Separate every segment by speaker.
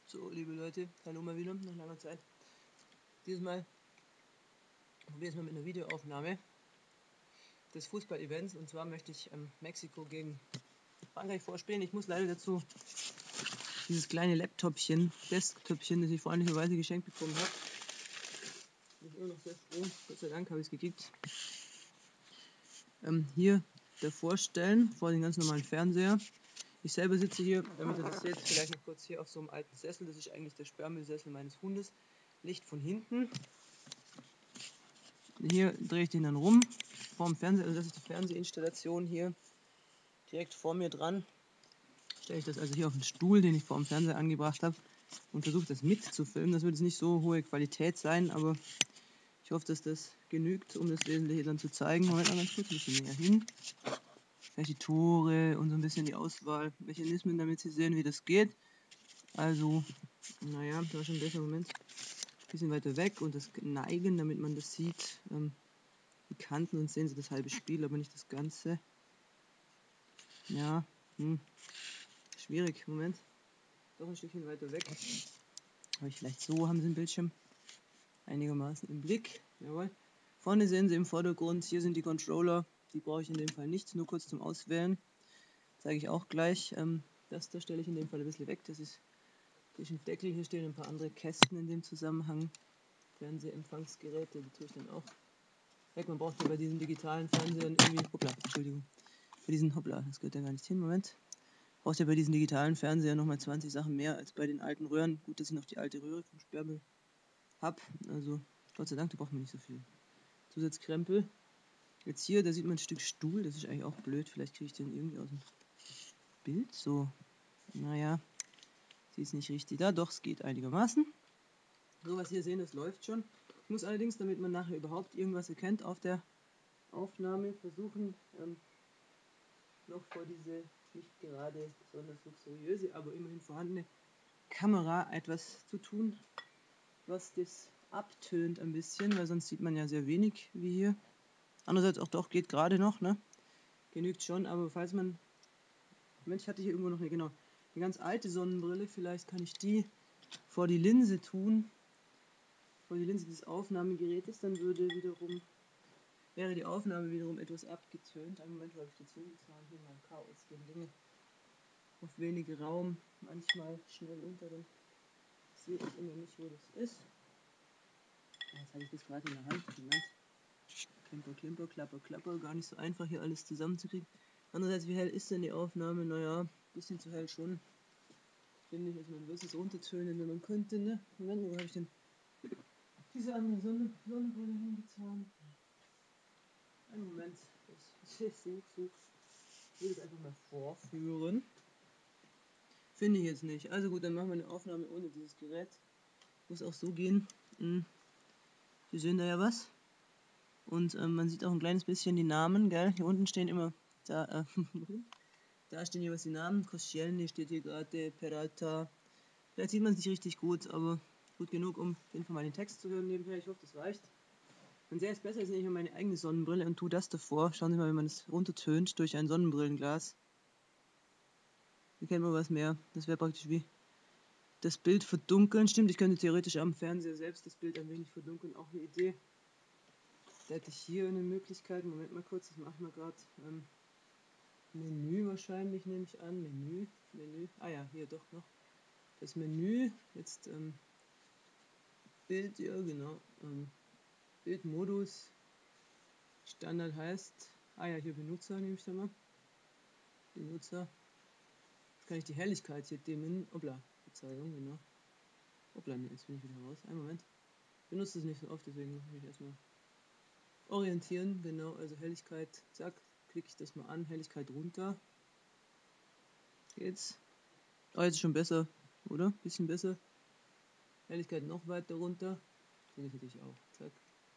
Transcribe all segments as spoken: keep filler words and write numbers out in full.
Speaker 1: So, liebe Leute, hallo mal wieder, nach langer Zeit. Dieses Mal probiere ich es mal mit einer Videoaufnahme des Fußball-Events. Und zwar möchte ich ähm, Mexiko gegen Frankreich vorspielen. Ich muss leider dazu dieses kleine Laptopchen, Desktopchen, das ich freundlicherweise geschenkt bekommen habe. Bin ich immer noch sehr froh, Gott sei Dank habe ich es gekriegt. Ähm, hier davor stellen, vor den ganz normalen Fernseher. Ich selber sitze hier, damit ihr das seht, vielleicht noch kurz hier auf so einem alten Sessel. Das ist eigentlich der Sperrmüllsessel meines Hundes. Licht von hinten. Hier drehe ich den dann rum, vorm Fernseher, also das ist die Fernsehinstallation hier, direkt vor mir dran. Stelle ich das also hier auf den Stuhl, den ich vor dem Fernseher angebracht habe und versuche das mitzufilmen. Das wird jetzt nicht so hohe Qualität sein, aber ich hoffe, dass das genügt, um das Wesentliche dann zu zeigen. Moment mal ganz kurz, ein bisschen näher hin. Vielleicht die Tore und so ein bisschen die Auswahlmechanismen, damit Sie sehen, wie das geht. Also, naja, das war schon ein besser Moment. Ein bisschen weiter weg und das Neigen, damit man das sieht. Ähm, die Kanten, und sehen Sie das halbe Spiel, aber nicht das Ganze. Ja, hm. Schwierig, Moment. Doch ein Stückchen weiter weg. Aber ich vielleicht so, haben Sie den Bildschirm einigermaßen im Blick. Jawohl. Vorne sehen Sie im Vordergrund, hier sind die Controller. Die brauche ich in dem Fall nicht, nur kurz zum Auswählen. Zeige ich auch gleich. Ähm, das da stelle ich in dem Fall ein bisschen weg. Das ist durch den Deckel. Hier stehen ein paar andere Kästen in dem Zusammenhang. Fernsehempfangsgeräte, die tue ich dann auch weg. Man braucht ja bei diesen digitalen Fernsehern irgendwie. Hoppla, Entschuldigung. Bei diesen, hoppla, das gehört ja gar nicht hin. Moment. Braucht ja bei diesen digitalen Fernsehern nochmal zwanzig Sachen mehr als bei den alten Röhren. Gut, dass ich noch die alte Röhre vom Sperrmüll habe. Also, Gott sei Dank, da braucht man nicht so viel Zusatzkrempel. Jetzt hier, da sieht man ein Stück Stuhl. Das ist eigentlich auch blöd. Vielleicht kriege ich den irgendwie aus dem Bild. So, naja, sieht es nicht richtig da. Doch, es geht einigermaßen. So, was hier sehen, das läuft schon. Ich muss allerdings, damit man nachher überhaupt irgendwas erkennt auf der Aufnahme, versuchen, ähm, noch vor diese nicht gerade besonders luxuriöse, aber immerhin vorhandene Kamera etwas zu tun, was das abtönt ein bisschen, weil sonst sieht man ja sehr wenig wie hier. Andererseits auch doch, geht gerade noch, ne? Genügt schon, aber falls man, Mensch, ich hatte hier irgendwo noch eine, genau, eine ganz alte Sonnenbrille, vielleicht kann ich die vor die Linse tun, vor die Linse des Aufnahmegerätes, dann würde wiederum, wäre die Aufnahme wiederum etwas abgetönt. Einen Moment, wo habe ich das hingetan? Hier in meinem Chaos gehen Dinge auf wenig Raum, manchmal schnell unter, dann sehe ich immer nicht, wo das ist. Jetzt habe ich das gerade in der Hand. Moment. Klimper, Klimper, Klapper, Klapper. Gar nicht so einfach, hier alles zusammenzukriegen. Andererseits, wie hell ist denn die Aufnahme? Naja, ein bisschen zu hell schon. Finde ich, also man würde es runtertönen, wenn man könnte, ne? Moment, wo habe ich denn diese andere Sonne, Sonnenbrille hingetan? Einen Moment. Das ist such, such. Ich will das einfach mal vorführen. Finde ich jetzt nicht. Also gut, dann machen wir eine Aufnahme ohne dieses Gerät. Muss auch so gehen. Hm. Sie sehen da ja was. Und ähm, man sieht auch ein kleines bisschen die Namen, gell? Hier unten stehen immer, da, äh, da stehen jeweils die Namen. Koscielny steht hier gerade, Peralta. Vielleicht sieht man es nicht richtig gut, aber gut genug, um auf jeden Fall mal den Text zu hören nebenher. Ich hoffe, das reicht. Man sähe es besser, als nehme ich mir meine eigene Sonnenbrille und tue das davor. Schauen Sie mal, wie man es runtertönt durch ein Sonnenbrillenglas. Hier kennt man was mehr. Das wäre praktisch wie das Bild verdunkeln. Stimmt, ich könnte theoretisch am Fernseher selbst das Bild ein wenig verdunkeln. Auch eine Idee. Da hätte ich hier eine Möglichkeit. Moment mal kurz, das mache ich mal gerade. Ähm, Menü wahrscheinlich, nehme ich an. Menü, Menü. Ah ja, hier doch noch. Das Menü. Jetzt ähm, Bild, ja genau. Ähm, Bildmodus. Standard heißt. Ah ja, hier Benutzer nehme ich da mal. Benutzer. Jetzt kann ich die Helligkeit hier dimmen. Obla, Verzeihung, genau. Obla, nee, jetzt bin ich wieder raus. Einen Moment. Ich benutze das nicht so oft, deswegen muss ich mich erstmal orientieren. Genau, also Helligkeit, zack, klicke ich das mal an. Helligkeit runter. Geht's? Oh, jetzt ist schon besser, oder? Bisschen besser. Helligkeit noch weiter runter. So geht natürlich auch. Zack.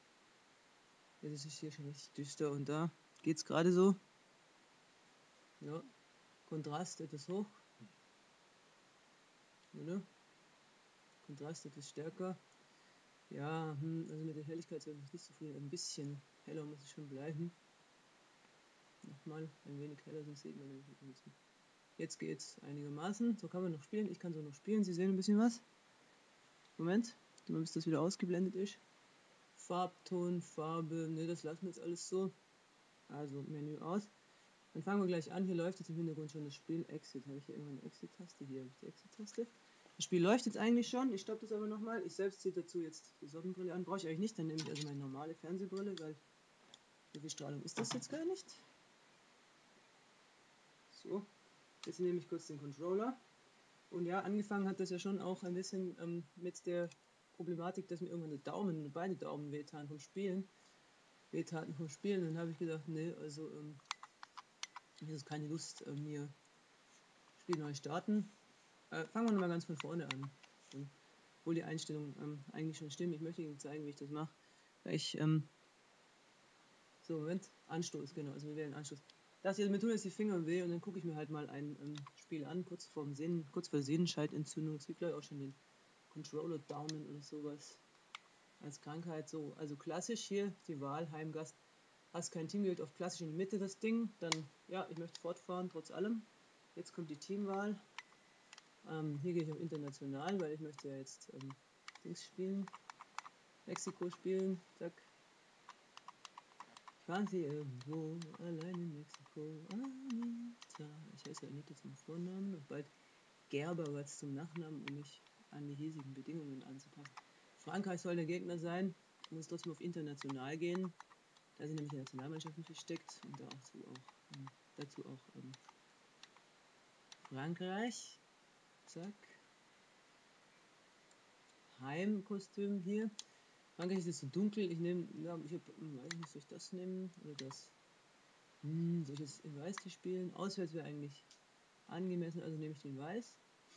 Speaker 1: Jetzt ist es hier schon richtig düster und da geht's gerade so. Ja. Kontrast etwas hoch. Oder? Kontrast etwas stärker. Ja, hm, also mit der Helligkeit soll ich mich nicht zufrieden. Ein bisschen heller muss es schon bleiben. Nochmal ein wenig heller, sonst sieht man nämlich nicht. Jetzt geht's einigermaßen. So kann man noch spielen. Ich kann so noch spielen. Sie sehen ein bisschen was. Moment, bis das wieder ausgeblendet ist. Farbton, Farbe, ne, das lassen wir jetzt alles so. Also Menü aus. Dann fangen wir gleich an. Hier läuft jetzt im Hintergrund schon das Spiel. Exit. Habe ich hier irgendwann eine Exit-Taste? Hier habe ich die Exit-Taste. Das Spiel läuft jetzt eigentlich schon. Ich stoppe das aber nochmal. Ich selbst ziehe dazu jetzt die Sonnenbrille an. Brauche ich eigentlich nicht. Dann nehme ich also meine normale Fernsehbrille, weil so viel Strahlung ist das jetzt gar nicht. So. Jetzt nehme ich kurz den Controller. Und ja, angefangen hat das ja schon auch ein bisschen ähm, mit der Problematik, dass mir irgendwann der Daumen und beide Daumen wehtaten vom Spielen. Wehtaten vom Spielen. Dann habe ich gedacht, nee, also ähm, ich habe keine Lust, äh, mir Spiel neu starten. Äh, fangen wir nochmal ganz von vorne an. Und, obwohl die Einstellungen ähm, eigentlich schon stimmen. Ich möchte Ihnen zeigen, wie ich das mache. Ich, ähm, so, Moment, Anstoß, genau, also wir wählen Anstoß. Das hier, mir tun jetzt die Finger weh und dann gucke ich mir halt mal ein ähm, Spiel an, kurz vorm Sehnen, kurz vor Sehnenscheidentzündung. Es gibt gleich auch schon den Controller-Daumen oder sowas als Krankheit. So, also klassisch hier die Wahl, Heimgast. Hast kein Team gewählt, auf klassisch in die Mitte das Ding. Dann, ja, ich möchte fortfahren, trotz allem. Jetzt kommt die Teamwahl. Ähm, hier gehe ich auf international, weil ich möchte ja jetzt ähm, Dings spielen. Mexiko spielen, zack. Ich war sie irgendwo, allein in Mexiko, Anita. Ich heiße Anita zum Vornamen und bald Gerber was zum Nachnamen, um mich an die hiesigen Bedingungen anzupassen. Frankreich soll der Gegner sein, muss trotzdem auf international gehen. Da sind nämlich die Nationalmannschaften versteckt und dazu auch, ähm, dazu auch ähm, Frankreich. Zack. Heimkostüm hier. Frankreich ist jetzt so dunkel. Ich nehme, ja, ich hab, weiß nicht, soll ich das nehmen oder das? Hm, soll ich jetzt in Weiß die spielen? Auswärts wäre eigentlich angemessen, also nehme ich den Weiß.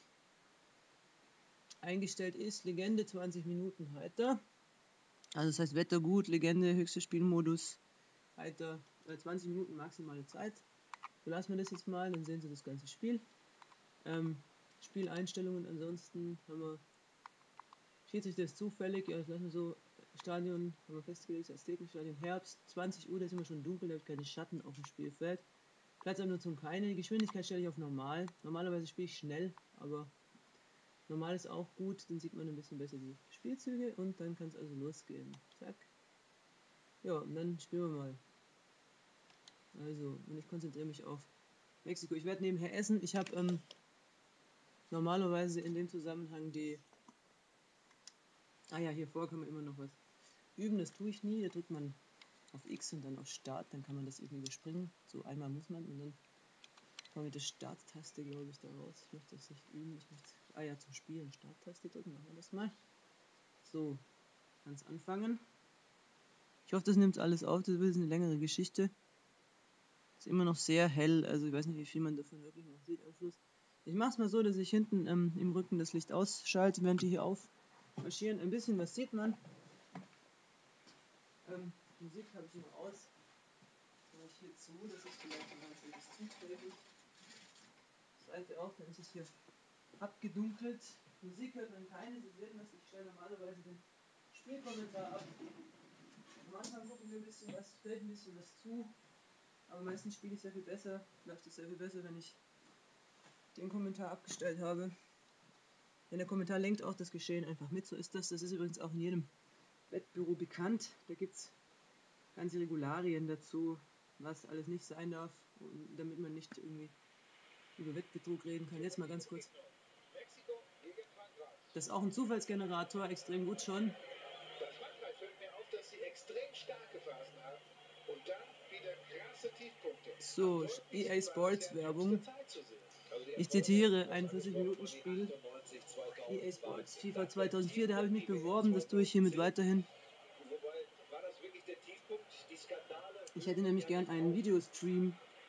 Speaker 1: Eingestellt ist Legende zwanzig Minuten heiter. Also das heißt Wetter gut, Legende, höchster Spielmodus, heiter, äh, zwanzig Minuten maximale Zeit. So lassen wir das jetzt mal, dann sehen Sie das ganze Spiel. Ähm, Spieleinstellungen ansonsten haben wir Schiedsrichter ist zufällig, ja das lassen wir so, Stadion haben wir festgelegt, Aztekenstadion, Herbst, zwanzig Uhr, da ist immer schon dunkel, da habe ich keine Schatten auf dem Spielfeld. Platzabnutzung keine, die Geschwindigkeit stelle ich auf normal. Normalerweise spiele ich schnell, aber normal ist auch gut, dann sieht man ein bisschen besser die Spielzüge und dann kann es also losgehen. Zack. Ja, und dann spielen wir mal. Also, und ich konzentriere mich auf Mexiko. Ich werde nebenher essen. Ich habe ähm, normalerweise in dem Zusammenhang die... Ah ja, hier vor kann man immer noch was üben, das tue ich nie. Da drückt man auf X und dann auf Start, dann kann man das eben überspringen. So einmal muss man und dann kommt mit der Starttaste, glaube ich, da raus. Ich möchte das nicht üben. Ich möchte, ah ja, zum Spielen Starttaste drücken, machen wir das mal. So, kann es anfangen. Ich hoffe, das nimmt alles auf, das ist eine längere Geschichte. Ist immer noch sehr hell, also ich weiß nicht, wie viel man davon wirklich noch sieht am Schluss. Ich mache es mal so, dass ich hinten ähm, im Rücken das Licht ausschalte, während die hier aufmarschieren. Ein bisschen was sieht man. Ähm, Musik habe ich noch aus. Mache ich hier zu, das ist vielleicht ein ganz etwas zuträglich. Seite auf, dann ist es hier abgedunkelt. Musik hört man keine, Sie sehen das, ich stelle normalerweise den Spielkommentar ab. Am Anfang gucken wir ein bisschen was, fällt ein bisschen was zu, aber meistens spiele ich sehr viel besser, läuft es sehr viel besser, wenn ich den Kommentar abgestellt habe. Denn der Kommentar lenkt auch das Geschehen einfach mit, so ist das. Das ist übrigens auch in jedem Wettbüro bekannt. Da gibt es ganze Regularien dazu, was alles nicht sein darf, damit man nicht irgendwie über Wettbetrug reden kann. Jetzt mal ganz kurz. Das ist auch ein Zufallsgenerator, extrem gut schon.
Speaker 2: Bei Frankreich fällt mir auf, dass sie extrem starke Phasen haben und dann wieder krasse Tiefpunkte.
Speaker 1: So, E A Sports Werbung. Ich zitiere einundvierzig Minuten Spiel. E A Sports, FIFA zweitausendvier, da habe ich mich beworben, das tue ich hiermit weiterhin. Ich hätte nämlich gern einen Videostream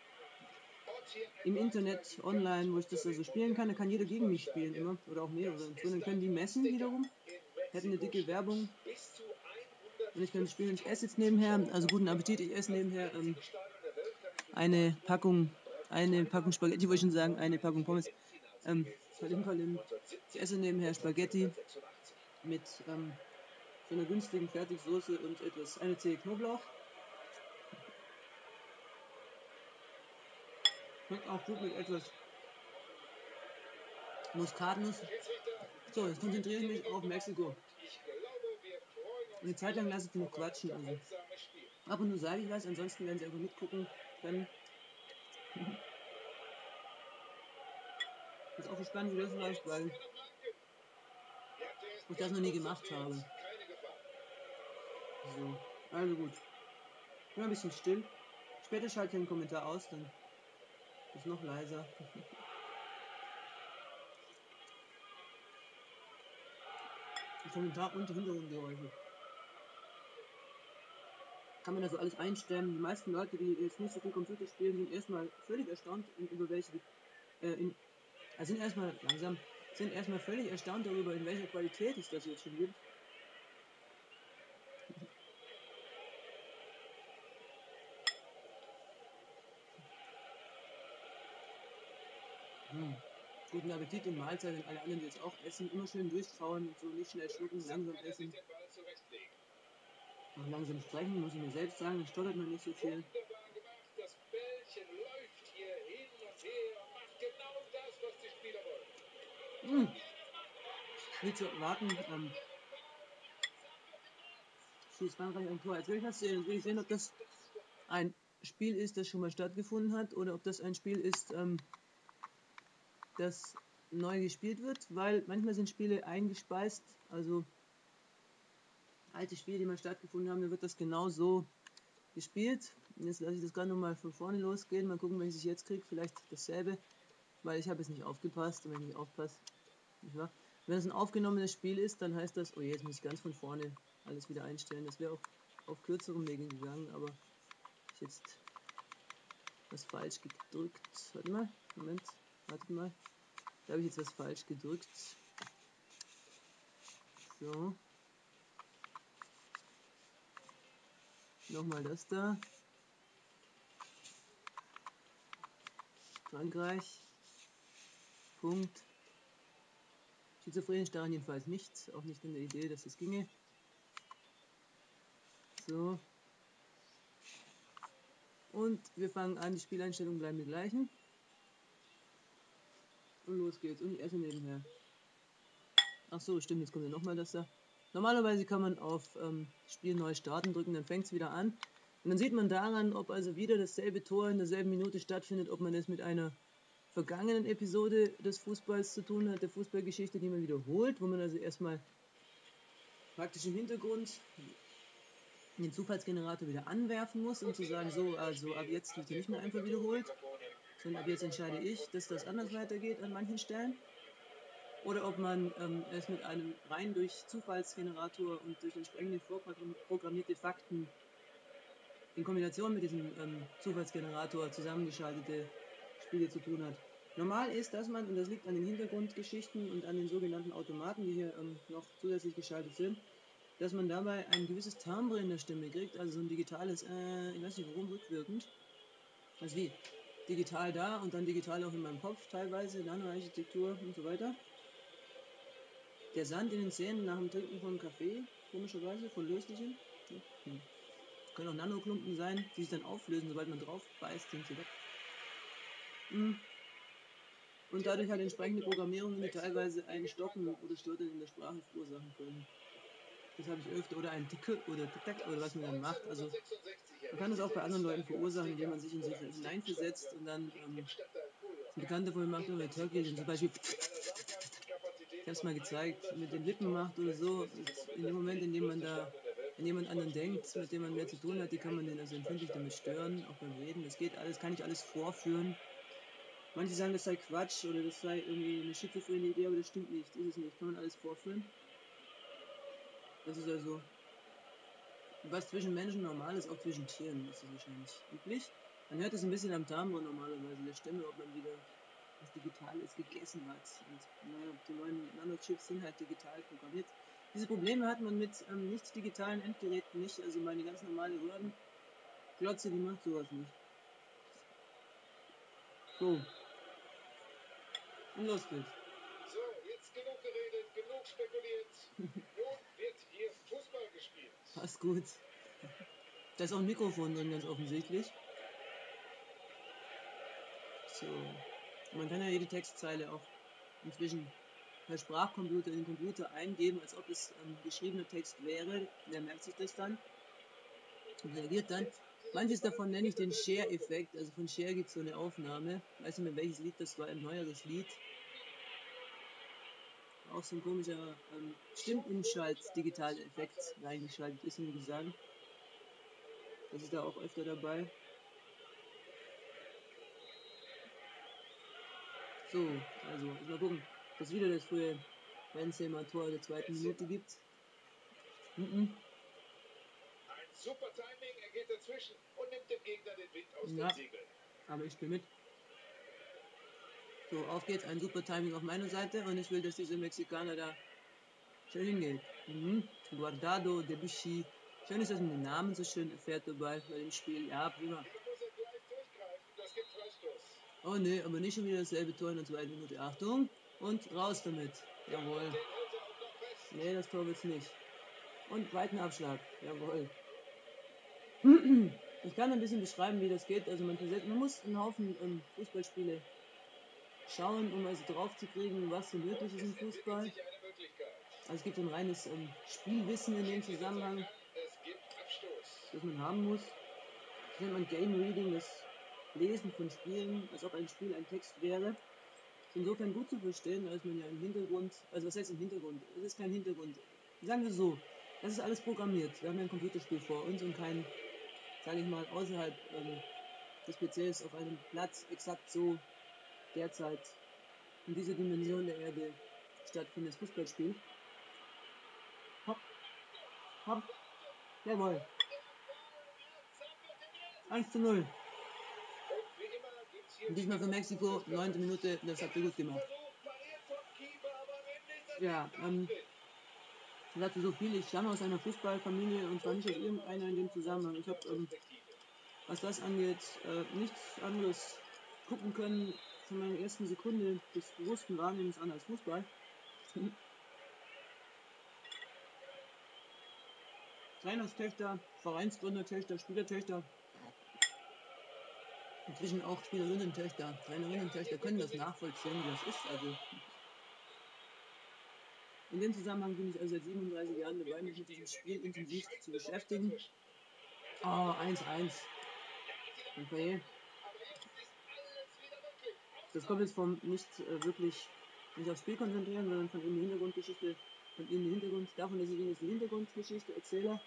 Speaker 1: im Internet, online, wo ich das also spielen kann. Da kann jeder gegen mich spielen immer, oder auch mehrere. Und so, dann können die messen wiederum, hätten eine dicke Werbung und ich kann spielen. Ich esse jetzt nebenher, also guten Appetit, ich esse nebenher ähm, eine Packung, eine Packung Spaghetti, wollte ich schon sagen, eine Packung Pommes. Ähm, Palim Palim. Ich esse nebenher Spaghetti mit ähm, so einer günstigen Fertigsoße und etwas, eine Zehe Knoblauch. Schmeckt auch gut mit etwas Muskatnuss. So, jetzt konzentriere ich mich auf Mexiko. Und eine Zeit lang lasse ich die noch quatschen. Also. Ab und zu sage ich was, ansonsten werden sie einfach mitgucken können. Das ist auch gespannt, wie das läuft, weil ich das noch nie gemacht habe. So, also gut. Ich bin ein bisschen still. Später schalte ich einen Kommentar aus, dann ist es noch leiser. Die Kommentar und die Hintergrundgeräusche. Kann man also alles einstellen. Die meisten Leute, die jetzt nicht so viel Computer spielen, sind erstmal völlig erstaunt über welche, äh, in, also sind erstmal langsam, sind erstmal völlig erstaunt darüber, in welcher Qualität es das jetzt schon gibt. Hm. Guten Appetit und Mahlzeit und alle anderen, die jetzt auch essen. Immer schön durchkauen und so, nicht schnell schlucken, langsam essen. Und langsam sprechen, muss ich mir selbst sagen, dann stottert man nicht so viel.
Speaker 2: Das Bällchen läuft hier hin und her und macht genau das, was die Spieler wollen.
Speaker 1: Hm. Wie zu erwarten, ähm, schießt Frankreich ein Tor. Jetzt will ich was sehen, jetzt will ich sehen, ob das ein Spiel ist, das schon mal stattgefunden hat, oder ob das ein Spiel ist, ähm, das neu gespielt wird, weil manchmal sind Spiele eingespeist, also alte Spiele, die mal stattgefunden haben, dann wird das genau so gespielt. Und jetzt lasse ich das gerade nochmal von vorne losgehen, mal gucken, wenn ich es jetzt kriege, vielleicht dasselbe, weil ich habe jetzt nicht aufgepasst, und wenn ich nicht aufpasse, nicht wahr? Wenn es ein aufgenommenes Spiel ist, dann heißt das, oh je, jetzt muss ich ganz von vorne alles wieder einstellen. Das wäre auch auf kürzerem Wege gegangen, aber ich jetzt was falsch gedrückt. Warte mal, Moment, wartet mal. Da habe ich jetzt was falsch gedrückt. So. Nochmal das da. Frankreich. Punkt. Schizophren ist daran jedenfalls nicht. Auch nicht in der Idee, dass das ginge. So. Und wir fangen an, die Spieleinstellungen bleiben die gleichen. Und los geht's. Und ich esse nebenher. Ach so, stimmt, jetzt kommt ja nochmal das da. Normalerweise kann man auf ähm, Spiel neu starten drücken, dann fängt es wieder an. Und dann sieht man daran, ob also wieder dasselbe Tor in derselben Minute stattfindet, ob man es mit einer vergangenen Episode des Fußballs zu tun hat, der Fußballgeschichte, die man wiederholt, wo man also erstmal praktisch im Hintergrund den Zufallsgenerator wieder anwerfen muss, um zu sagen, so, also ab jetzt wird er nicht mehr einfach wiederholt, sondern ab jetzt entscheide ich, dass das anders weitergeht an manchen Stellen. Oder ob man ähm, es mit einem rein durch Zufallsgenerator und durch entsprechende vorprogrammierte Fakten in Kombination mit diesem ähm, Zufallsgenerator zusammengeschaltete Spiele zu tun hat. Normal ist, dass man, und das liegt an den Hintergrundgeschichten und an den sogenannten Automaten, die hier ähm, noch zusätzlich geschaltet sind, dass man dabei ein gewisses Timbre in der Stimme kriegt, also so ein digitales, äh, ich weiß nicht warum, rückwirkend. Also wie? Digital da und dann digital auch in meinem Kopf teilweise, Nanoarchitektur und so weiter. Der Sand in den Zähnen nach dem Trinken von Kaffee, komischerweise, von löslichem. Hm. Können auch Nanoklumpen sein, die sich dann auflösen, sobald man drauf beißt, sind sie weg. Hm. Und dadurch hat entsprechende Programmierungen, die teilweise ein Stocken oder Stottern in der Sprache verursachen können. Das habe ich öfter. Oder ein Ticke oder Tick-Tack oder was man dann macht. Also man kann das auch bei anderen Leuten verursachen, indem man sich in sich hineinversetzt und dann ähm, ein Bekannter von mir macht immer Turkey und zum Beispiel ich habe es mal gezeigt, mit den Lippen macht oder so. Und in dem Moment, in dem man da an jemand anderen denkt, mit dem man mehr zu tun hat, die kann man den also empfindlich damit stören, auch beim Reden. Das geht alles, kann ich alles vorführen. Manche sagen, das sei Quatsch oder das sei irgendwie eine schizophrene Idee, aber das stimmt nicht, ist es nicht. Kann man alles vorführen. Das ist also, was zwischen Menschen normal ist, auch zwischen Tieren ist es wahrscheinlich üblich. Man hört es ein bisschen am Timbre normalerweise, der Stimme, ob man wieder was Digitales gegessen hat. Und naja, die neuen Nanochips sind halt digital programmiert. Diese Probleme hat man mit ähm, nicht digitalen Endgeräten nicht. Also meine ganz normale Röhrenglotze, die macht sowas nicht. So. Und los geht's.
Speaker 2: So, jetzt genug geredet, genug spekuliert. Nun wird hier Fußball gespielt.
Speaker 1: Passt gut. Da ist auch ein Mikrofon drin, ganz offensichtlich. So. Man kann ja jede Textzeile auch inzwischen per Sprachcomputer in den Computer eingeben, als ob es ähm, geschriebener Text wäre. Der merkt sich das dann und reagiert dann. Manches davon nenne ich den Share-Effekt. Also von Share gibt es so eine Aufnahme. Ich weiß nicht mehr, welches Lied das war, ein neueres Lied. Auch so ein komischer ähm, Stimmenschalt-Digital-Effekt reingeschaltet ist im Gesang. Das ist da auch öfter dabei. So, also mal gucken, dass wieder das frühe Benzema Tor der zweiten Minute gibt. Mhm.
Speaker 2: Ein super Timing, er geht dazwischen und nimmt dem Gegner den Wind aus
Speaker 1: Ja,
Speaker 2: den Segeln.
Speaker 1: aber ich spiele mit. So, auf geht's, ein super Timing auf meiner Seite und ich will, dass dieser Mexikaner da schön hingeht. Mhm. Guardado, Debussy. Schön ist, dass man den Namen so schön erfährt dabei bei dem Spiel. Ja, prima.
Speaker 2: Hier muss er gleich durchgreifen, das gibt Freistoß.
Speaker 1: Oh ne, aber nicht schon wieder dasselbe Tor in der zweiten Minute. Achtung und raus damit. Jawohl.
Speaker 2: Den hält er auch noch fest.
Speaker 1: Nee, das Tor wird's nicht. Und weiten Abschlag. Jawohl. Ich kann ein bisschen beschreiben, wie das geht. Also man, man muss einen Haufen ähm, Fußballspiele schauen, um also drauf zu kriegen, was so möglich ist im Fußball.
Speaker 2: Sich eine Möglichkeit.
Speaker 1: Also es gibt ein reines ähm, Spielwissen in dem Zusammenhang,
Speaker 2: Es gibt Abstoß.
Speaker 1: das man haben muss. Das nennt man Game Reading, das Lesen von Spielen, als ob ein Spiel ein Text wäre. Ist insofern gut zu verstehen, als man ja im Hintergrund, also was heißt im Hintergrund? Es ist kein Hintergrund. Sagen wir so, das ist alles programmiert. Wir haben ja ein Computerspiel vor uns und kein, sage ich mal, außerhalb ähm, des P Cs auf einem Platz exakt so derzeit in dieser Dimension der Erde stattfindendes Fußballspiel. Hopp, hopp, jawohl. eins zu null. Und diesmal für Mexiko, neunte Minute, das habt ihr gut gemacht. Ja, ähm, dazu so viel, ich stamme aus einer Fußballfamilie und zwar nicht aus irgendeiner in dem Zusammenhang. Ich habe, ähm, was das angeht, äh, nichts anderes gucken können von meiner ersten Sekunde des bewussten Wahrnehmens an als Fußball. Trainerstöchter, Vereinsgründertöchter, Spielertöchter, inzwischen auch Spielerinnen-Töchter, Trainerinnen-Töchter können das nachvollziehen, wie das ist. Also in dem Zusammenhang bin ich also seit siebenunddreißig Jahren dabei, mich mit diesem Spiel intensiv zu beschäftigen. Oh, eins eins. Okay. Das kommt jetzt vom nicht äh, wirklich nicht aufs Spiel konzentrieren, sondern von ihnen die Hintergrundgeschichte, von ihnen die Hintergrund, davon, dass ich ihnen jetzt die Hintergrundgeschichte erzähle.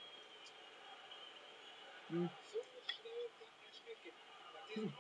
Speaker 1: Hm. Hm.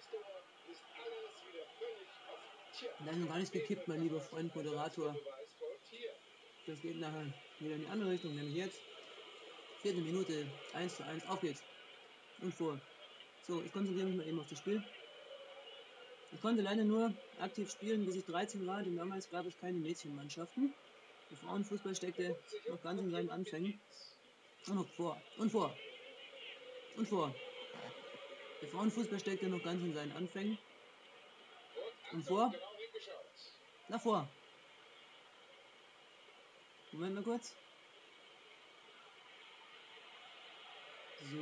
Speaker 1: Da ist noch gar nichts gekippt, mein lieber Freund Moderator. Das geht nachher wieder in die andere Richtung, nämlich jetzt. Vierte Minute, eins zu eins, auf geht's. Und vor. So, ich konzentriere mich mal eben auf das Spiel. Ich konnte leider nur aktiv spielen, bis ich dreizehn war, denn damals gab es keine Mädchenmannschaften. Der Frauenfußball steckte noch ganz in seinen Anfängen. Und noch vor. Und vor. Und vor. Der Frauenfußball steckte noch ganz in seinen Anfängen. Und vor. Na vor. Moment mal kurz. So.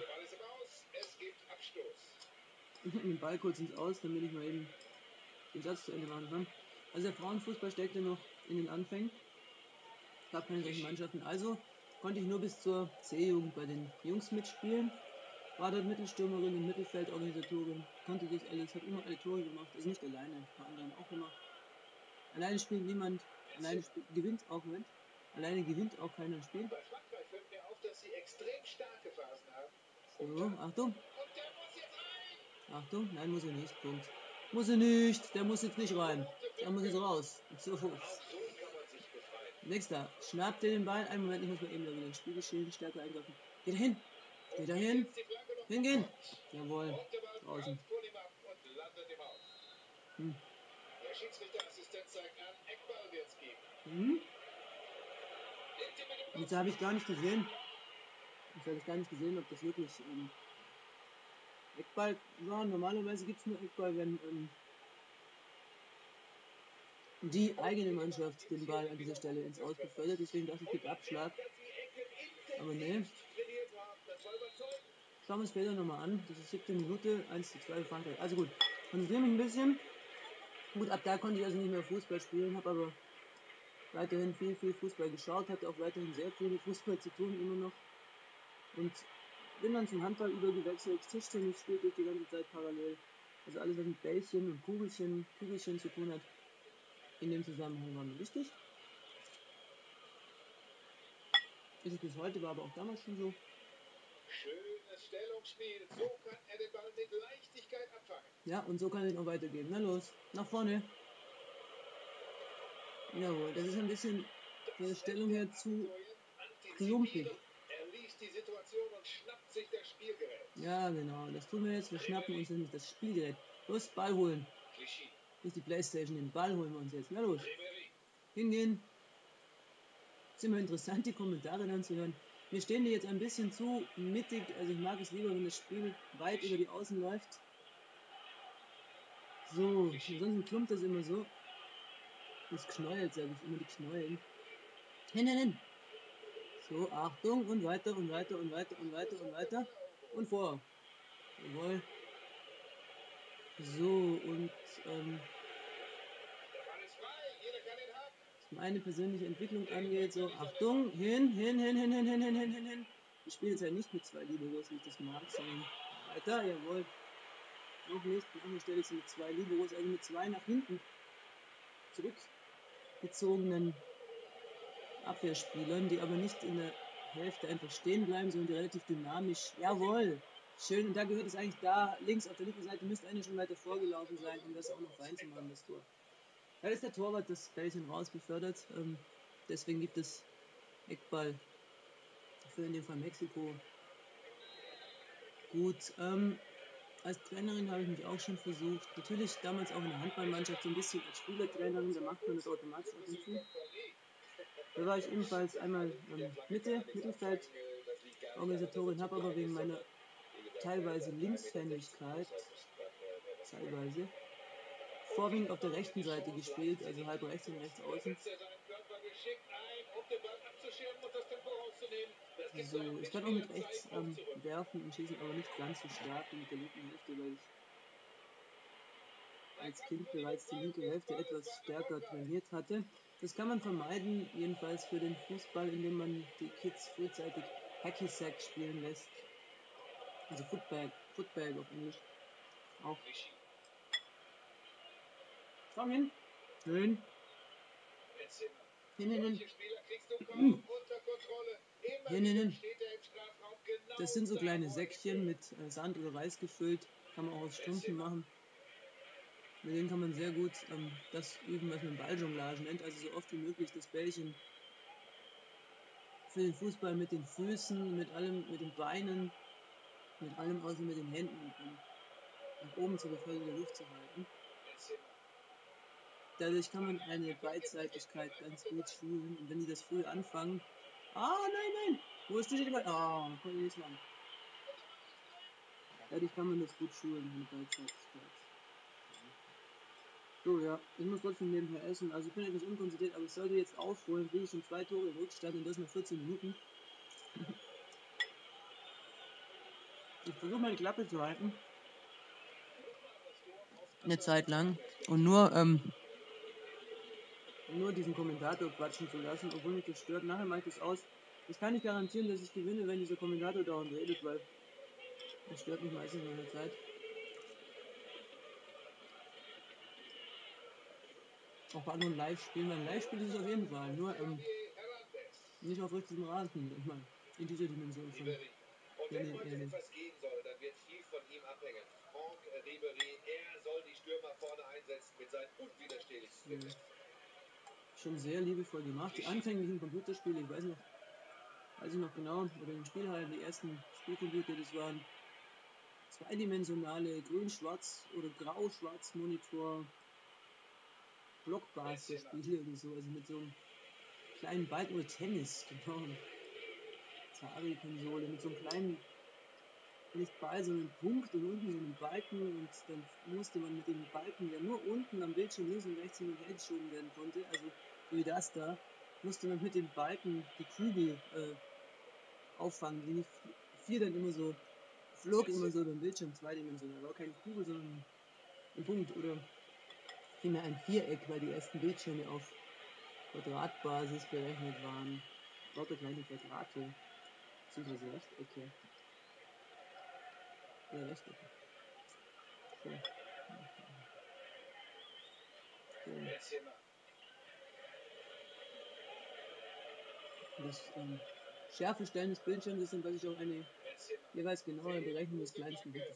Speaker 1: Ich nehme den Ball kurz ins Aus, damit ich mal eben den Satz zu Ende machen kann. Also der Frauenfußball steckte noch in den Anfängen. Es gab keine solchen Mannschaften. Also konnte ich nur bis zur C-Jugend bei den Jungs mitspielen. War dort Mittelstürmerin und Mittelfeldorganisatorin. Konnte das alles, hat immer alle Tore gemacht. Also nicht alleine, ein paar anderen auch gemacht. Alleine spielt niemand. Alleine spielt, gewinnt auch nicht. Alleine gewinnt auch keiner Spiel.
Speaker 2: Bei Frankreich fällt mir auf, dass sie extrem starke Phasen haben.
Speaker 1: So, Achtung. Achtung, nein, muss er nicht. Punkt. Muss er nicht. Der muss jetzt nicht rein. Der muss jetzt raus. So. Nächster. Schnappt ihr den Ball. Einen Moment, ich muss mal eben da wieder ins Spielgeschehen stärker eingreifen. Geh dahin. Geh dahin. Hingehen. Jawohl. Draußen. Hm.
Speaker 2: Der Schiedsrichterassistent zeigt an, Eckball wird's geben.
Speaker 1: Mhm. Jetzt habe ich gar nicht gesehen. Jetzt habe ich gar nicht gesehen, ob das wirklich ähm, Eckball war. Normalerweise gibt es nur Eckball, wenn ähm, die eigene Mannschaft den Ball an dieser Stelle ins Aus befördert. Deswegen dachte ich, es gibt Abschlag. Aber ne. Schauen wir es später nochmal an. Das ist siebte Minute, eins zu zwei für Frankreich. Also gut, konzentriere mich ein bisschen. Gut, ab da konnte ich also nicht mehr Fußball spielen, habe aber weiterhin viel, viel Fußball geschaut, hatte auch weiterhin sehr viel mit Fußball zu tun, immer noch. Und bin dann zum Handball übergewechselt. Tischtennis spielte ich die ganze Zeit parallel. Also alles, was mit Bällchen und Kugelchen, Kügelchen zu tun hat, in dem Zusammenhang war mir wichtig. Ist es bis heute, war aber auch damals schon so.
Speaker 2: Schönes Stellungsspiel. So kann er den Ball mit Leichtigkeit abfangen.
Speaker 1: Ja, und so kann es auch weitergehen. Na los, nach vorne. Jawohl, das ist ein bisschen von der Stellung her zu klumpig.
Speaker 2: Er liest die Situation und schnappt sich das Spielgerät.
Speaker 1: Ja, genau, das tun wir jetzt. Wir schnappen uns nämlich das Spielgerät. Los, Ball holen.
Speaker 2: Clichy.
Speaker 1: Nicht die Playstation, den Ball holen wir uns jetzt. Na los,
Speaker 2: Ribéry.
Speaker 1: hingehen. Ist immer interessant, die Kommentare dann zu hören. Mir stehen die jetzt ein bisschen zu mittig. Also ich mag es lieber, wenn das Spiel weit über die Außen läuft. So, ansonsten klumpt das immer so. Das knäuelt, sage ich immer, die Knäueln. Hin, hin, hin. So, Achtung und weiter und weiter und weiter und weiter und weiter. Und vor. Jawohl. So, und ähm,
Speaker 2: Der Ball ist frei. Jeder kann ihn haben.
Speaker 1: was meine persönliche Entwicklung angeht, so, Achtung, hin, hin, hin, hin, hin, hin, hin, hin, hin, hin. Ich spiele jetzt halt nicht mit zwei Liberos, wie ich das mag, sondern weiter, jawohl. Noch nicht, noch nicht stelle ich sie mit zwei Liberos, also mit zwei nach hinten zurückgezogenen Abwehrspielern, die aber nicht in der Hälfte einfach stehen bleiben, sondern die relativ dynamisch, jawohl, schön, und da gehört es eigentlich da, links auf der linken Seite müsste einer schon weiter vorgelaufen sein, um das auch noch reinzumachen, das Tor. Da ist der Torwart das Bällchen rausbefördert, ähm, deswegen gibt es Eckball für in dem Fall Mexiko. Gut, ähm, als Trainerin habe ich mich auch schon versucht, natürlich damals auch in der Handballmannschaft so ein bisschen als Spielertrainerin, da macht man das automatisch ab und zu. Da war ich ebenfalls einmal ähm, Mitte, Mittelfeld, Organisatorin, habe aber wegen meiner teilweise Linkshändigkeit, teilweise, vorwiegend auf der rechten Seite gespielt, also halb rechts und rechts außen. So, ich kann auch mit rechts ähm, werfen und schießen, aber nicht ganz so stark wie mit der linken Hälfte, weil ich als Kind bereits die linke Hälfte etwas stärker trainiert hatte. Das kann man vermeiden, jedenfalls für den Fußball, indem man die Kids frühzeitig Hacky Sack spielen lässt. Also Footbag, Footbag auf Englisch. Auch. Komm hin. Schön. Hin, hin, hin. Hin, hin, hin. Das sind so kleine Säckchen mit äh, Sand oder Reis gefüllt. Kann man auch aus Strümpfen machen. Mit denen kann man sehr gut ähm, das üben, was man Balljonglage nennt. Also so oft wie möglich das Bällchen für den Fußball mit den Füßen, mit allem, mit den Beinen, mit allem außer mit den Händen ähm, nach oben zur beförderte Luft zu halten. Dadurch kann man eine Beidseitigkeit ganz gut schulen. Und wenn die das früh anfangen, ah nein, nein, wo ist die Ball? Ah, oh, konnte ich nichts machen. Dadurch kann man das gut schulen, eine Beidseitigkeit. So, ja, ich muss trotzdem nebenher essen. Also ich bin etwas unkonzentriert, aber ich sollte jetzt aufholen. Kriege ich schon zwei Tore im Rückstand und das nach vierzehn Minuten. Ich versuche meine Klappe zu halten. Eine Zeit lang. Und nur, ähm, nur diesen Kommentator quatschen zu lassen, obwohl mich das stört. Nachher mache ich das aus. Ich kann nicht garantieren, dass ich gewinne, wenn dieser Kommentator dauernd redet, weil das stört mich meistens nach einer Zeit. Auch bei anderen Live-Spielen. Beim Live-Spiel ist es auf jeden Fall. Nur ähm, nicht auf richtigem Rasen. Ich meine, in dieser Dimension von.
Speaker 2: Und wenn heute etwas gehen soll, dann wird viel von ihm abhängen. Franck Ribéry, er soll die Stürmer vorne einsetzen mit seinen unwiderstehlichen Fitness.
Speaker 1: Schon sehr liebevoll gemacht. Die anfänglichen Computerspiele, ich weiß noch, weiß ich noch genau, oder in den Spielhallen, die ersten Spielcomputer, das waren zweidimensionale Grün-Schwarz oder Grau-Schwarz-Monitor Blockbuster-Spiele oder so, also mit so einem kleinen Balken oder Tennis, genau. Atari-Konsole mit so einem kleinen, nicht Ball, sondern Punkt und unten so einem Balken und dann musste man mit dem Balken, der nur unten am Bildschirm links und rechts hin und her geschoben werden konnte, also so wie das da, musste man mit dem Balken die Kugel äh, auffangen, die nicht fiel dann immer so, flog immer so über den Bildschirm zweidimensional, war keine Kugel, sondern ein Punkt oder vielmehr ein Viereck, weil die ersten Bildschirme auf Quadratbasis berechnet waren. Lauter kleine Quadrate, beziehungsweise Rechtecke. Oder Rechtecke. So. So. Das ähm, Schärfestellen des Bildschirms ist dann tatsächlich auch eine jeweils genaue Berechnung des kleinsten Punktes.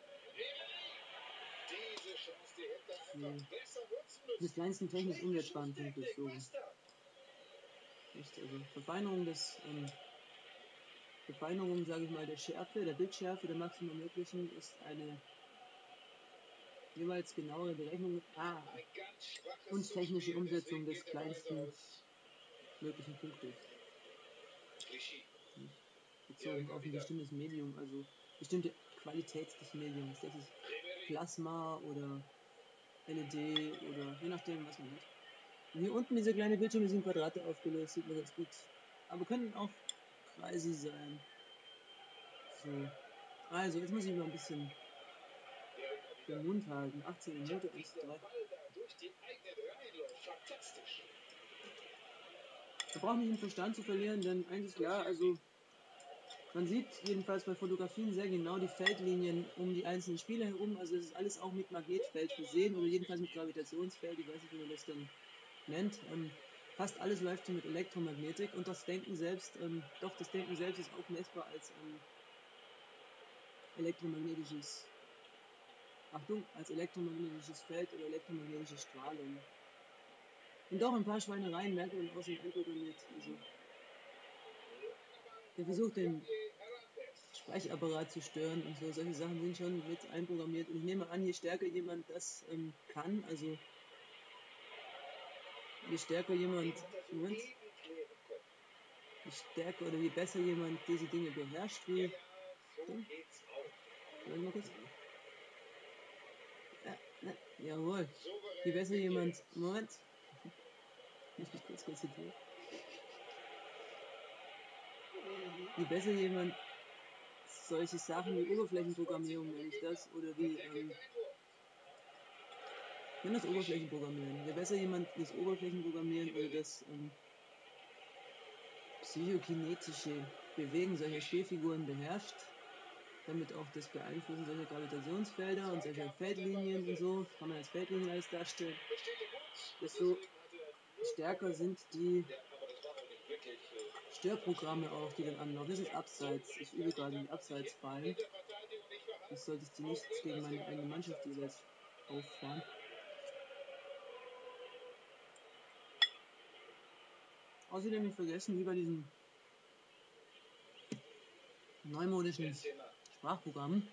Speaker 1: Des kleinsten technisch umsetzbaren Punktes. So. Ist also Verfeinerung des ähm, Verfeinerung, sage ich mal, der Schärfe, der Bildschärfe, der maximum möglichen ist eine jeweils genauere Berechnung ah, und technische Umsetzung des kleinsten möglichen Punktes. Bezogen auf ein bestimmtes Medium, also bestimmte Qualität des Mediums. Das ist Plasma oder L E D oder je nachdem, was man hat. Und hier unten diese kleine Bildschirme sind Quadrate aufgelöst, sieht man ganz gut. Aber können auch Kreise sein. So. Also, jetzt muss ich mal ein bisschen den Mund halten. achtzehn Minuten eins Komma drei. Man braucht nicht den Verstand zu verlieren, denn eins ist klar, also man sieht jedenfalls bei Fotografien sehr genau die Feldlinien um die einzelnen Spieler herum. Also es ist alles auch mit Magnetfeld versehen oder jedenfalls mit Gravitationsfeld. Ich weiß nicht, wie man das dann nennt. Ähm, fast alles läuft hier mit Elektromagnetik und das Denken selbst, ähm, doch das Denken selbst ist auch messbar als ähm, elektromagnetisches, Achtung, als elektromagnetisches Feld oder elektromagnetische Strahlung. Und doch ein paar Schweinereien merkt man aus dem einprogrammiert. Also der versucht den Speicherapparat zu stören und so, solche Sachen sind schon mit einprogrammiert. Und ich nehme an, je stärker jemand das ähm, kann, also je stärker jemand, Moment, je stärker oder je besser jemand diese Dinge beherrscht, wie, so, Moment mal kurz, ja, ne, jawohl, je besser jemand, Moment, ich muss mich kurz konzentrieren, je besser jemand solche Sachen wie Oberflächenprogrammierung nenne ich das, oder wie, ähm, ich nenne das Oberflächenprogrammieren. Je besser jemand das Oberflächenprogrammieren oder das ähm, psychokinetische Bewegen solcher Spielfiguren beherrscht, damit auch das Beeinflussen solcher Gravitationsfelder und solcher Feldlinien und so, kann man als Feldlinien alles darstellen, desto stärker sind die Störprogramme auch, die dann anlaufen. Das ist Abseits. Ich übe gerade die Abseitsfallen. Das sollte ich die nicht gegen meine eigene Mannschaft jeweils auffahren. Außerdem nicht vergessen, wie bei diesen neumodischen Sprachprogrammen,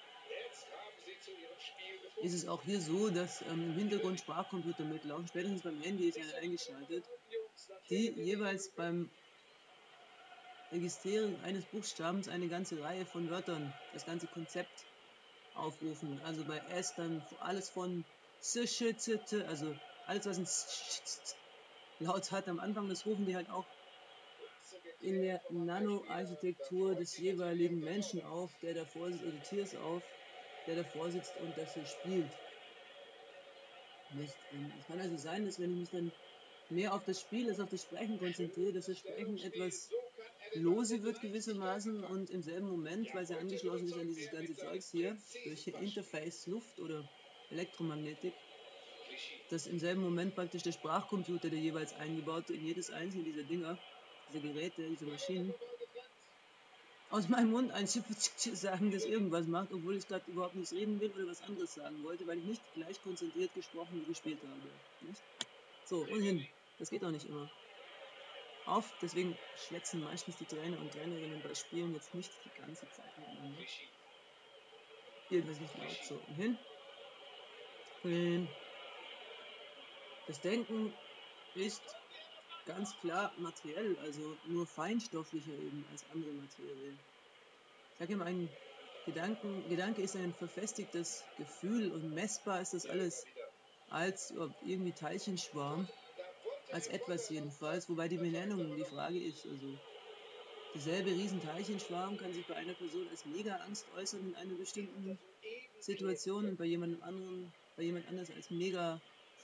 Speaker 1: ist es auch hier so, dass ähm, im Hintergrund Sprachcomputer mitlaufen. Spätestens beim Handy ist einer eingeschaltet, die jeweils beim Registrieren eines Buchstabens eine ganze Reihe von Wörtern, das ganze Konzept aufrufen. Also bei S dann alles von S, Sch, Z, T, also alles, was ein S, Laut hat am Anfang, das rufen die halt auch in der Nano-Architektur des jeweiligen Menschen auf, der davor sitzt, oder Tiers auf, der davor sitzt und das hier spielt. Nicht, ähm, es kann also sein, dass wenn ich mich dann mehr auf das Spiel als auf das Sprechen konzentriere, dass das Sprechen etwas lose wird gewissermaßen und im selben Moment, weil es ja angeschlossen ist an dieses ganze Zeugs hier, durch Interface Luft oder Elektromagnetik, dass im selben Moment praktisch der Sprachcomputer, der jeweils eingebaut in jedes einzelne dieser Dinger, dieser Geräte, dieser Maschinen, aus meinem Mund ein sagen, das irgendwas macht, obwohl ich gerade überhaupt nichts reden will oder was anderes sagen wollte, weil ich nicht gleich konzentriert gesprochen und gespielt habe. Nicht? So, und hin. Das geht auch nicht immer. Auf, deswegen schwätzen meistens die Trainer und Trainerinnen bei Spielen jetzt nicht die ganze Zeit miteinander. Jedenfalls nicht laut. So, und hin. Hin. Das Denken ist ganz klar materiell, also nur feinstofflicher eben als andere Materie. Ich sage immer, ein Gedanken, Gedanke ist ein verfestigtes Gefühl und messbar ist das alles als irgendwie Teilchenschwarm, als etwas jedenfalls, wobei die Benennung die Frage ist, also derselbe Riesenteilchenschwarm kann sich bei einer Person als Mega-Angst äußern in einer bestimmten Situation und bei jemandem anderen, bei jemand anders als mega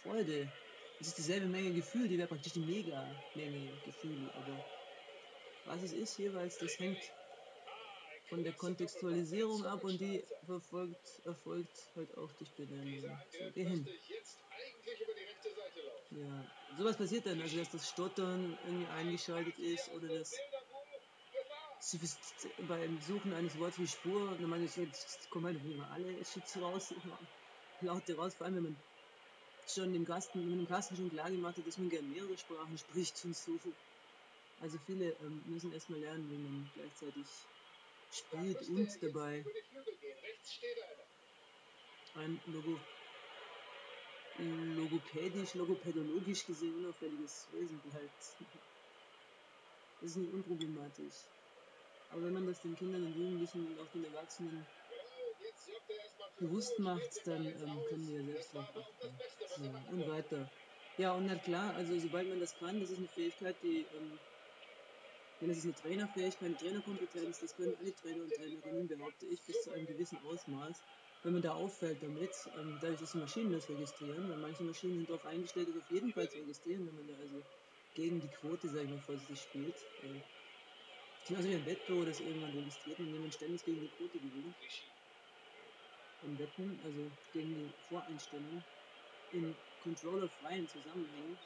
Speaker 1: Freude. Es ist dieselbe Menge Gefühl, die wäre praktisch die Mega-Menge Gefühl. Aber was es ist jeweils, das hängt von der Kontextualisierung ab und die verfolgt, erfolgt halt auch durch Benennung. So, geh hin. Ja, sowas passiert dann, also dass das Stottern irgendwie eingeschaltet ist oder das beim Suchen eines Wortes wie Spur, und dann meine ich, jetzt kommen halt immer alle Shits raus, Laute raus, vor allem wenn man schon dem Kasten, wenn man dem Kasten schon klar gemacht hat, dass man gerne mehrere Sprachen spricht und so. Also viele ähm, müssen erstmal lernen, wie man gleichzeitig spielt und dabei ein Logo, logopädisch, logopädologisch gesehen unauffälliges Wesen bleibt. Das ist nicht unproblematisch. Aber wenn man das den Kindern und Jugendlichen und auch den Erwachsenen bewusst macht, dann ähm, können die ja selbst darauf achten. So, und weiter. Ja, und na klar, also sobald man das kann, das ist eine Fähigkeit, die, ähm, das ist eine Trainerfähigkeit, eine Trainerkompetenz, das können alle Trainer und Trainerinnen, behaupte ich, bis zu einem gewissen Ausmaß. Wenn man da auffällt damit, ähm, dadurch, dass die Maschinen das registrieren, weil manche Maschinen sind darauf eingestellt, das auf jeden Fall zu registrieren, wenn man da also gegen die Quote, sag ich mal, vorsichtig spielt. Äh, also wie ein Wettbüro, das irgendwann registriert, indem man ständig gegen die Quote gewinnt. Im Wetten, also gegen die Voreinstellung, in controllerfreien Zusammenhängen.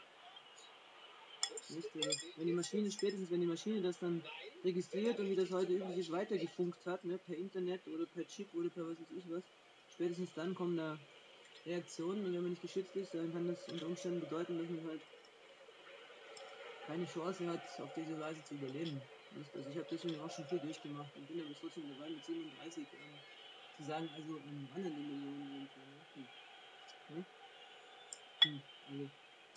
Speaker 1: Nicht, also wenn die Maschine, spätestens wenn die Maschine das dann registriert und wie das heute üblich ist, weitergefunkt hat, ne, per Internet oder per Chip oder per was weiß ich was, spätestens dann kommen da Reaktionen und wenn man nicht geschützt ist, dann kann das unter Umständen bedeuten, dass man halt keine Chance hat, auf diese Weise zu überleben. Nicht? Also ich habe deswegen auch schon viel durchgemacht und bin aber trotzdem dabei mit siebenunddreißig ähm, zu sagen, also ähm, wandern die Millionen irgendwo. Ne? Hm. Hm? Hm. Also.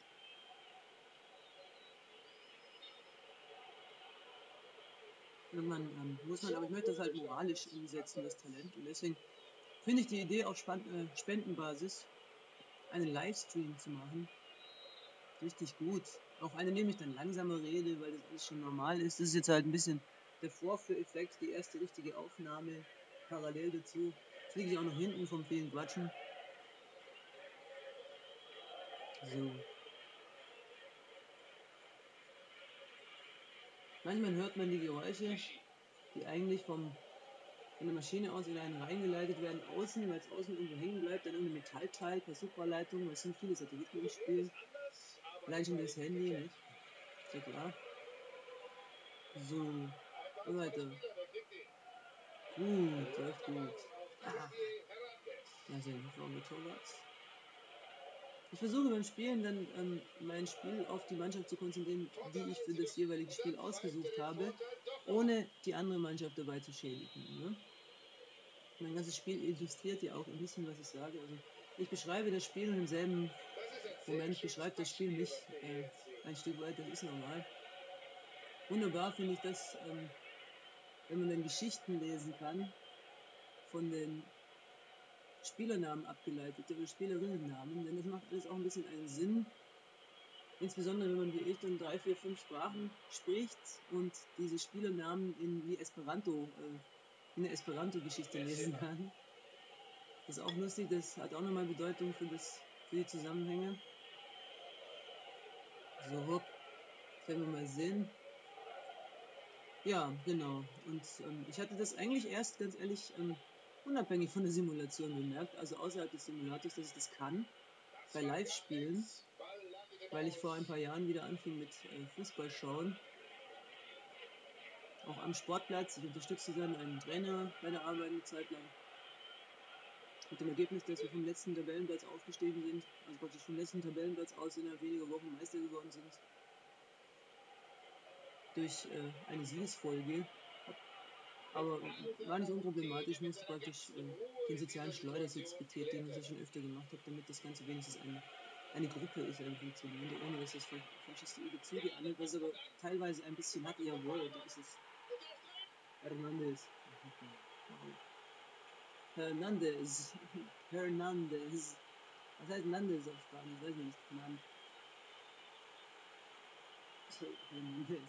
Speaker 1: Irgendwann ähm, muss man, aber ich möchte das halt moralisch umsetzen, das Talent. Und deswegen finde ich die Idee auf Span äh, Spendenbasis, einen Livestream zu machen, richtig gut. Auch eine, in dem ich dann langsamer rede, weil das alles schon normal ist. Das ist jetzt halt ein bisschen der Vorführeffekt, die erste richtige Aufnahme parallel dazu. Jetzt liege ich auch noch hinten vom vielen Quatschen. So. Manchmal hört man die Geräusche, die eigentlich vom, von der Maschine aus in einen reingeleitet werden, außen, weil es außen irgendwo hängen bleibt, dann irgendein Metallteil per Supraleitung, weil es sind viele Satelliten im Spiel. Allein schon das Handy, nicht? Ist ja klar. So, und weiter. Gut, läuft gut. Ah. Also, hervorragender Torwart. Ich versuche beim Spielen dann ähm, mein Spiel auf die Mannschaft zu konzentrieren, die ich für das jeweilige Spiel ausgesucht habe, ohne die andere Mannschaft dabei zu schädigen. Ne? Mein ganzes Spiel illustriert ja auch ein bisschen, was ich sage. Also ich beschreibe das Spiel und im selben Moment beschreibt das Spiel mich äh, ein Stück weit, das ist normal. Wunderbar finde ich das, ähm, wenn man dann Geschichten lesen kann, von den Spielernamen abgeleitete oder Spielerinnennamen, denn das macht alles auch ein bisschen einen Sinn. Insbesondere wenn man wie ich dann drei, vier, fünf Sprachen spricht und diese Spielernamen in wie Esperanto, äh, in der Esperanto-Geschichte lesen kann. Das ist auch lustig, das hat auch nochmal Bedeutung für, das, für die Zusammenhänge. So, hopp, das werden wir mal sehen. Ja, genau. Und ähm, ich hatte das eigentlich erst, ganz ehrlich, ähm, unabhängig von der Simulation bemerkt, also außerhalb des Simulators, dass ich das kann, bei Live-Spielen, weil ich vor ein paar Jahren wieder anfing mit äh, Fußball schauen. Auch am Sportplatz. Ich unterstützte dann einen Trainer bei der Arbeit eine Zeit lang. Mit dem Ergebnis, dass wir vom letzten Tabellenplatz aufgestiegen sind, also praktisch vom letzten Tabellenplatz aus innerhalb weniger Wochen Meister geworden sind. Durch äh, eine Siegesfolge. Aber war nicht unproblematisch, musste praktisch äh, den sozialen Schleudersitz betätigen, was ich schon öfter gemacht habe, damit das Ganze wenigstens eine, eine Gruppe ist, eine funktionierende, ohne dass das faschistoide Züge annimmt, was aber teilweise ein bisschen hat, jawohl, da ist es Hernandez. Hernandez. Hernandez. Was heißt Nandes auf Spanisch? Weiß ich nicht. Mann. Hernandez.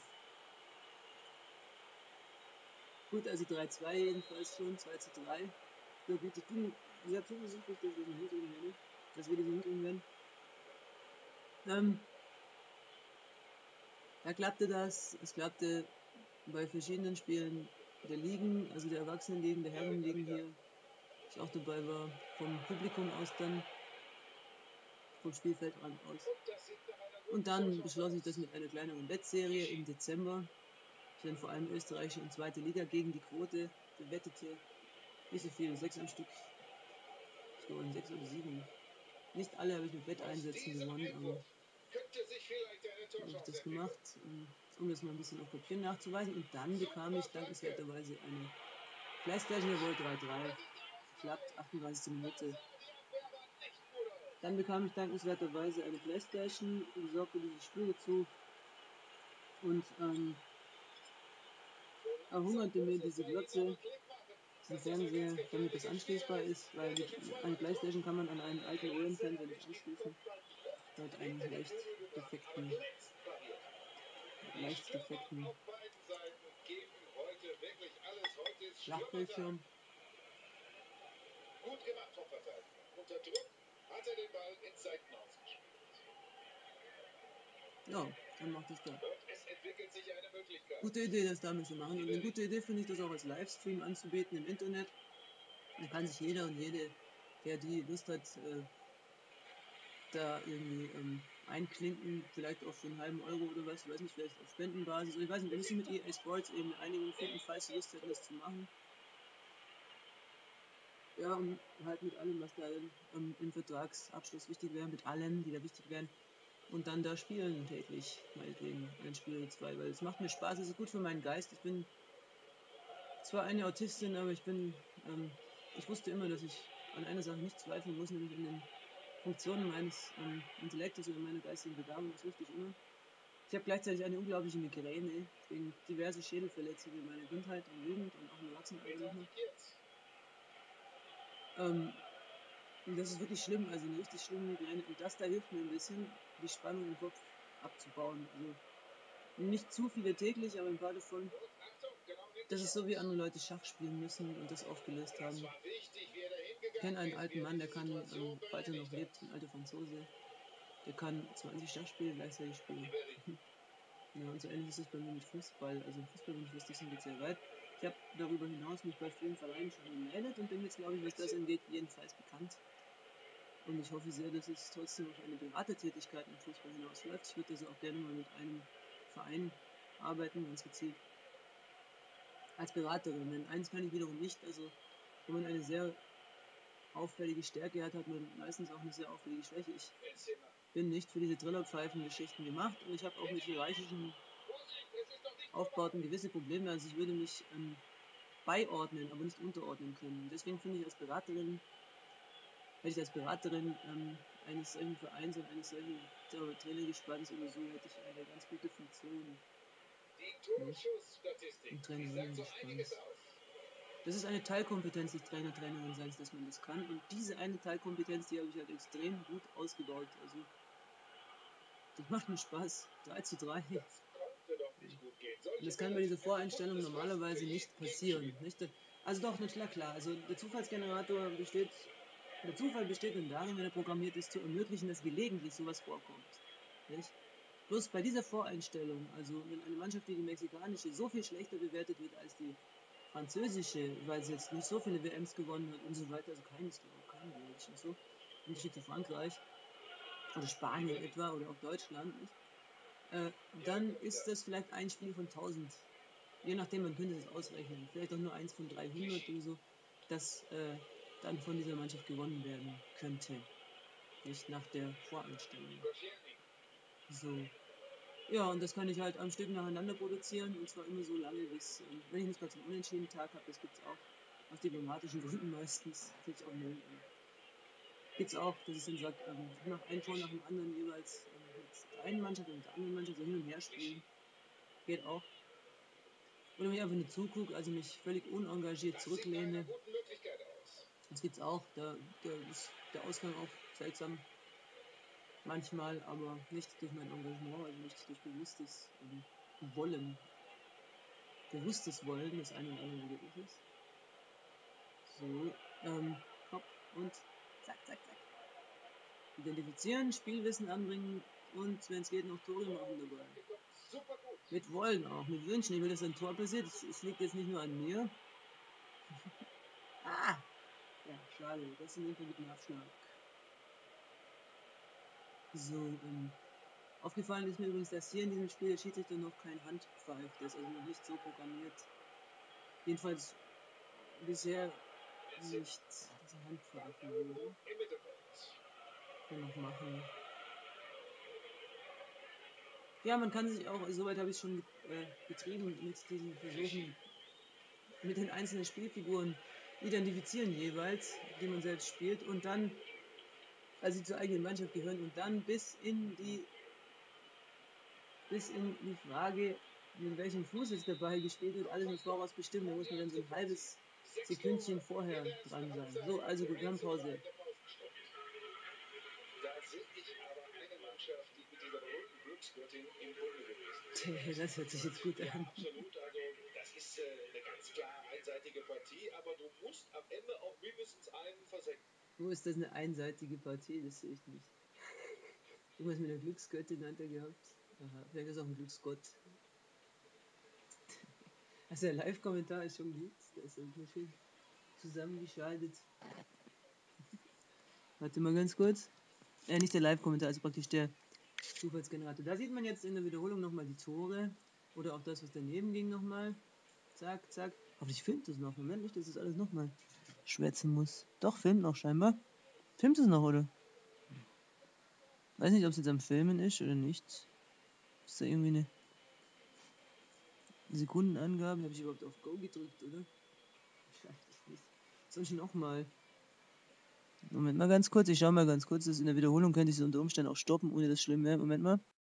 Speaker 1: Gut, also drei zwei jedenfalls schon, zwei zu drei. Ja gut, ich bin sehr zuversichtlich, dass wir das hinkriegen werden. Dass wir das hinkriegen werden. Ähm, da klappte das, es klappte bei verschiedenen Spielen der Ligen, also der Erwachsenenligen, der Herrenligen hier, ich auch dabei war, vom Publikum aus dann, vom Spielfeldrand aus. Und dann beschloss ich das mit einer kleineren Wettserie im Dezember. Ich dann vor allem österreichische und zweite Liga gegen die Quote bewettete. Nicht so viel, sechs am Stück. Ich glaube sechs oder sieben. Nicht alle habe ich mit Wetteinsätzen gewonnen, aber habe ich das gemacht, um das mal ein bisschen auf Papier nachzuweisen. Und dann bekam ich dankenswerterweise eine PlayStation, jawohl, drei drei. Klappt, achtunddreißigste Minute. Dann bekam ich dankenswerterweise eine PlayStation, die sorgte dieses Spiel dazu und ähm, erhungerte mir diese Glotze, diesen Fernseher, damit das anschließbar ist, weil die, eine PlayStation kann man an einen alten Röhrenfernseher nicht anschließen. Der hat einen leicht defekten, leicht defekten Flachbildschirm.
Speaker 2: Gut gemacht vom Verteidiger. Unter Druck hat er den Ball ins Seitenhaus gespielt.
Speaker 1: Ja, dann macht es da.
Speaker 2: Und es entwickelt sich eine Möglichkeit.
Speaker 1: Gute Idee, das damit zu machen. Und eine gute Idee finde ich, das auch als Livestream anzubieten im Internet. Da kann sich jeder und jede, der die Lust hat, äh, da irgendwie ähm, einklinken, vielleicht auch für einen halben Euro oder was, ich weiß nicht, vielleicht auf Spendenbasis. Ich weiß nicht, wir müssen mit E A Sports eben eine Einigung finden, falls sie Lust hätten, das zu machen. Ja, und halt mit allem, was da ähm, im Vertragsabschluss wichtig wäre, mit allen, die da wichtig wären. Und dann da spielen täglich, meinetwegen, ein Spiel oder zwei, weil es macht mir Spaß, es ist gut für meinen Geist. Ich bin zwar eine Autistin, aber ich bin, ähm, ich wusste immer, dass ich an einer Sache nicht zweifeln muss, nämlich an den Funktionen meines ähm, Intellektes oder meiner geistigen Begabung, das wusste ich immer. Ich habe gleichzeitig eine unglaubliche Migräne wegen diverse Schädelverletzungen in meiner Kindheit und Jugend und auch im Erwachsenenalter noch. Ähm, und das ist wirklich schlimm, also eine richtig schlimme Migräne. Und das da hilft mir ein bisschen, die Spannung im Kopf abzubauen. Also nicht zu viele täglich, aber ein paar davon. Das ist so, wie andere Leute Schach spielen müssen und das aufgelöst haben. Ich kenne einen alten Mann, der kann, ähm, falls er noch lebt, ein alter Franzose, der kann zwanzig Schachspiele gleichzeitig spielen. Ja, und so ähnlich ist es bei mir mit Fußball. Also im Fußball bin ich, was das angeht, sehr weit. Ich habe darüber hinaus mich bei vielen Vereinen schon gemeldet und bin jetzt, glaube ich, was das angeht, jedenfalls bekannt. Und ich hoffe sehr, dass es trotzdem auf eine Beratertätigkeit im Fußball hinausläuft. Ich würde also auch gerne mal mit einem Verein arbeiten, ganz gezielt. Als Beraterin. Denn eins kann ich wiederum nicht. Also, wenn man eine sehr auffällige Stärke hat, hat man meistens auch eine sehr auffällige Schwäche. Ich bin nicht für diese Trillerpfeifen-Geschichten gemacht und ich habe auch mit hierarchischen Aufbauten gewisse Probleme. Also, ich würde mich ähm, beiordnen, aber nicht unterordnen können. Deswegen finde ich als Beraterin, hätte ich als Beraterin ähm, eines solchen Vereins und eines solchen Trainergespanns oder so, hätte ich eine ganz gute Funktion. Und Trainerinnengespanns. Das ist eine Teilkompetenz des Trainer, Trainerin sein, dass man das kann. Und diese eine Teilkompetenz, die habe ich halt extrem gut ausgebaut. Also, das macht mir Spaß. drei zu drei. Und das kann bei dieser Voreinstellung normalerweise nicht passieren. Nicht? Also doch, na klar, klar. Also der Zufallsgenerator besteht, der Zufall besteht dann darin, wenn er programmiert ist, zu ermöglichen, dass gelegentlich sowas vorkommt. Nicht? Bloß bei dieser Voreinstellung, also wenn eine Mannschaft wie die mexikanische so viel schlechter bewertet wird als die französische, weil sie jetzt nicht so viele W Ms gewonnen hat und so weiter, also keines, keine glaube ich und so, im Unterschied zu Frankreich oder Spanien etwa oder auch Deutschland, nicht? Äh, dann ist das vielleicht ein Spiel von tausend. Je nachdem, man könnte das ausrechnen. Vielleicht auch nur eins von dreihundert oder so, das äh, dann von dieser Mannschaft gewonnen werden könnte. Nicht nach der Voreinstellung. So. Ja, und das kann ich halt am Stück nacheinander produzieren und zwar immer so lange, bis, ähm, wenn ich nicht gerade einen unentschiedenen Tag habe, das gibt's auch, aus diplomatischen Gründen meistens, natürlich auch null. Ähm, gibt's auch, dass ich dann sage, ähm, ich mache ein Tor nach dem anderen jeweils ähm, mit der einen Mannschaft und mit der anderen Mannschaft so hin und her spielen. Geht auch. Oder mich einfach nur zugucke, also mich völlig unengagiert zurücklehne. Das gibt's auch, da, da ist der Ausgang auch seltsam. Manchmal, aber nicht durch mein Engagement, also nicht durch bewusstes ähm, Wollen. Bewusstes Wollen, das eine oder andere möglich ist. So, ähm, hopp und zack, zack, zack. Identifizieren, Spielwissen anbringen, und wenn es geht noch Tore machen dabei.
Speaker 2: Super gut.
Speaker 1: Mit Wollen auch, mit Wünschen. Ich will, dass ein Tor passiert. Es, es liegt jetzt nicht nur an mir. Ah! Ja, schade. Das in dem Fall mit dem Abschlag. So, ähm, aufgefallen ist mir übrigens, dass hier in diesem Spiel der Schiedsrichter noch kein Hand pfeift. Das ist also noch nicht so programmiert. Jedenfalls bisher nicht, dass er Hand pfeifen würde.
Speaker 2: Im Mittelfeld.
Speaker 1: Kann noch machen. Ja, man kann sich auch, soweit habe ich schon äh, betrieben, mit diesen Versuchen, mit den einzelnen Spielfiguren identifizieren jeweils, die man selbst spielt und dann, als sie zur eigenen Mannschaft gehören und dann bis in die bis in die Frage, mit welchem Fuß jetzt der Ball gespielt wird, alles im Voraus bestimmen. Da muss man dann so ein halbes Sekündchen vorher dran sein. So, also gut, wir haben Pause.
Speaker 2: Da sehe ich aber eine Mannschaft, die mit dieser berühmten Glücksgöttin im Bunde gewesen ist.
Speaker 1: Das hört sich jetzt gut
Speaker 2: Ja,
Speaker 1: an.
Speaker 2: absolut. Also, das ist äh, eine ganz klar einseitige Partie, aber du musst am Ende auch mindestens einen versenken.
Speaker 1: Wo ist das eine einseitige Partie? Das sehe ich nicht. Irgendwas mit der Glücksgöttin hat er gehabt. Aha, vielleicht ist auch ein Glücksgott. Also der Live-Kommentar ist schon gut. Der ist irgendwie schön zusammengeschaltet. Warte mal ganz kurz. Äh, nicht der Live-Kommentar, also praktisch der Zufallsgenerator. Da sieht man jetzt in der Wiederholung nochmal die Tore. Oder auch das, was daneben ging nochmal. Zack, zack. Hoffentlich filmt es noch. Moment, nicht, dass es alles nochmal schwätzen muss. Doch, filmt noch scheinbar. Filmt es noch, oder? Weiß nicht, ob es jetzt am Filmen ist oder nicht. Ist da irgendwie eine Sekundenangabe? Habe ich überhaupt auf Go gedrückt, oder? Ich weiß es nicht. Sonst nochmal. Moment mal ganz kurz, ich schau mal ganz kurz. Das in der Wiederholung könnte ich es unter Umständen auch stoppen, ohne dass es schlimm wäre. Moment mal.